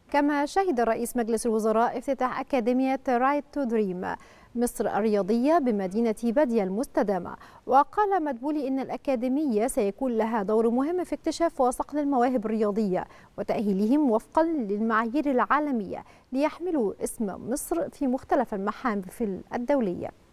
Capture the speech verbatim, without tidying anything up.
كما شهد رئيس مجلس الوزراء افتتاح أكاديمية رايت تو دريم مصر الرياضية بمدينة بادية المستدامة. وقال مدبولي إن الأكاديمية سيكون لها دور مهم في اكتشاف وصقل المواهب الرياضية وتأهيلهم وفقا للمعايير العالمية ليحملوا اسم مصر في مختلف المحافل الدولية.